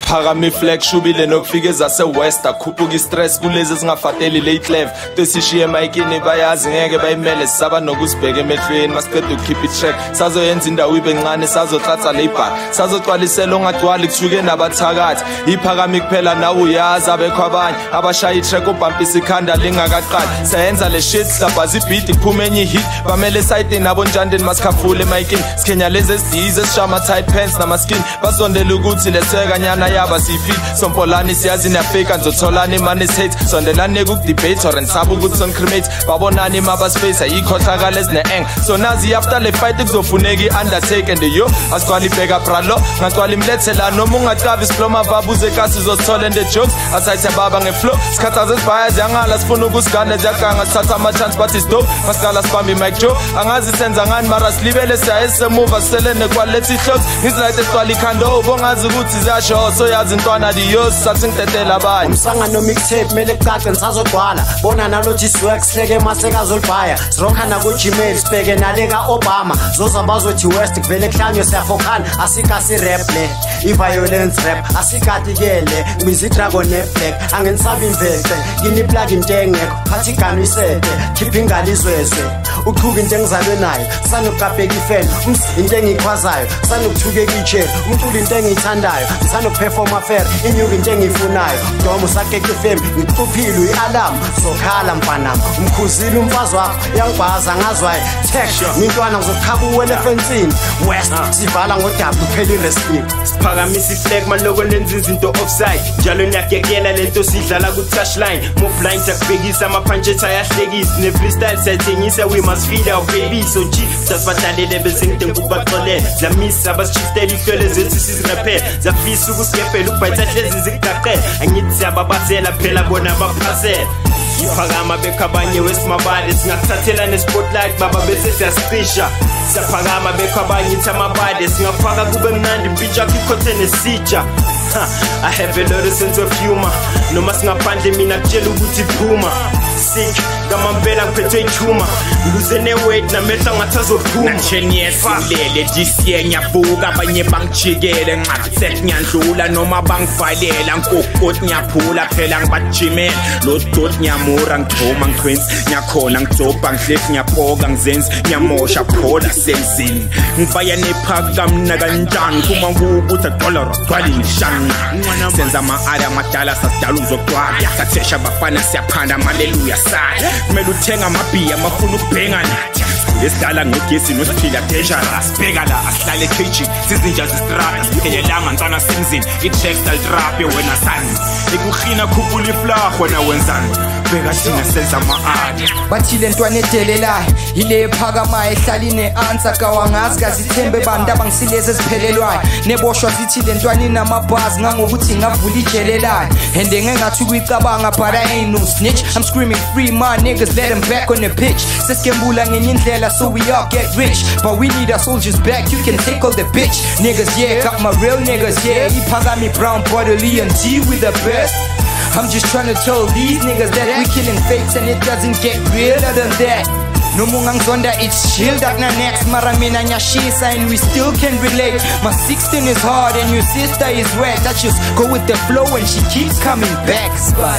Phakama iflag shubile nokufika ezase-West akhuphuka istress kulezi ezingafateli late leve tesishiye emayikini bayazi ngeke bayimele sisaba nokusibheka emehlweni masiqeda ukukhipha itrack sazoyenza indawo ibe ncane sazothatha layback sazogcwalisela ongagcwali kusuke nabathakathi iphakama kuphela nawe uyazi abekho abanye abashaya itrack obhampisa ikhanda lingakaqali sayenza le shit sabhaza ibhidi kuphume enye ihit bamele esayitini nabo njandeni masikhafule emayikini sikhenya lezi esidize esishama tight pants namaskin basondela ukuthi lethekanyana yaba siyifit sompolani siyazi niyafika nizotholani imani hate sondelani kukudebate or nisaba ukuthi soncremate babonani mabaspace ayikhohlakala ezine-eng so nazi after le fight kuzofuneka i-undertake and yo asigcwala ibheka bralo ngagcwala imlethela noma ungaqavi isiploma babuze kasi uzosithola ende jokes asayithe baba ngeflow sikhathaza esibhaya ziyangala sifuna ukusigane ziyaganga sithatha ama-chance bathi sidope masikala sibambe i-Mike Joe angazi senza ngani mara silibele siyaye sisemuva siselene kwalethi ihloks ngizilayite sigcwala ikhando bongazi ukuthi ziyasho so yazi ntwana diyos sathi ngidedela abanye umsangano mixtape mele kucace nisazogcwala bona nalothi swag seke masekazolibhaya sirokhana ku-Gmail sibheke nale ka-Obama zoza bazothi west kuvele kuhlanywe siyafokhana asikasi rap le i-violence rap asikati-kele ngibiza i-dragon ne-black angenisabi imvece nginiplug into engekho phathi igano isede khipha ingalo izwezwe uchuka into engizalwe nayo sanokukapeka ifeni into engiyikhwazayo sanokuthukeka ijele umculo into engiyithandayo sanokuperforma fair inyuka into engiyifunayo doma usakeka ifemi ngikuhluphile uyi-alamu zokhala mfanami umkhuzile umfazi wakho uyangibhaza ngazwayo tek ngintwana ngizokukhaba uwele efensini west sivala ngodabu kuphela i-wrestling siphakamisa iflag maloko nenza izinto offside njalo niyagekela lento sidlala ku-touchline move-line sakubhekisa ama-punches ayahlekisi ne-freestyle sayithengisa we must feed our babies so g sasibadlalele bese ngidinga ukubaxolela zamisa abasishiftela ihlwele zethu siziraphela zafisa ukusigefela ukubhayitha hlezi zikugaqela angithi siyababazela phela bona baphasela iphakama bekhwabanye wesimabale singakuthathela ne-spotlight baba bese siyasicisha siyaphakama bekhwabanye ithi amabade singafaka kube mnandi mpitsha kwikhothe nesitsha I have a lot of sense of humor noma singaphandle mina kutshela ukuthi phuma sick kamambela ngiphethe ithuma ngiluze ne-weight namehla ngathi azophuma nansheni yesilele disiye ngiyabuka abanye bangijikele nxakuset ngiyandlula noma bangivalela nkokoti ngiyaphula phela ngibajimela lo dot ngiyamura ngithoma ngiqhwensi ngiyakhona ngidobha ngidlethi ngiyapoka ngizenzi ngiyamosha phola senzini ngivaya nephaka mna kanjani kuma ngukuthi aqola gcwali ngishana senza ama-ali amadala sasidala uzogcwala sathesha abafana siyaphanda haleluya saya kumele uthenga amabhiya amafuna ukubhenga nathi lesidala ngogesi nosiphila dangerous sibheka la asihlale ekaging sizinja zistrata siphelelanga nsana semzini i-textile trap wena sani ekuhina khuphula iflag wena wenzani bheka thina senza ama-ali bathi le ntwana edelelayo yile ephakamayo ehlala ine-answer kawangazi kazithembe bantu abangisilezi eziphelelwayo neboshwa zithi le ntwana inamabhazi ngangokuthi ngavula ijelelayo and engengathi ukuyicabanga but I ain't no snitch I'm screaming free my niggas let them back on the pitch sesikembula ngenye indlela so we all get rich but we need our soldiers back you can take all the bitch niggas yeah got my real niggas yeah iphakami brown bodily and T with the best I'm just trying to tell these niggas that we killing fakes and it doesn't get realer than that. No mungangzonda it's chilled at na next mara mina nyashisa and we still can relate. My 16 is hard and your sister is wet. I just go with the flow and she keeps coming back.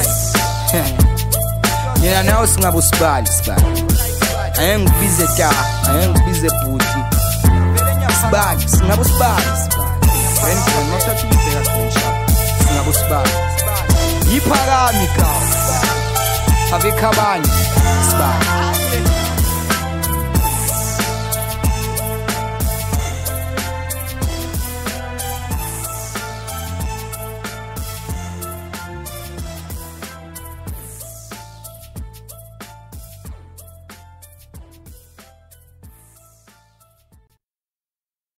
Yeah, now singabu spali. I am busy ta, I am busy booty. Spali, singabu spali. When not touching the singabu spali. Iphakami kawo Avekhabanye Sibali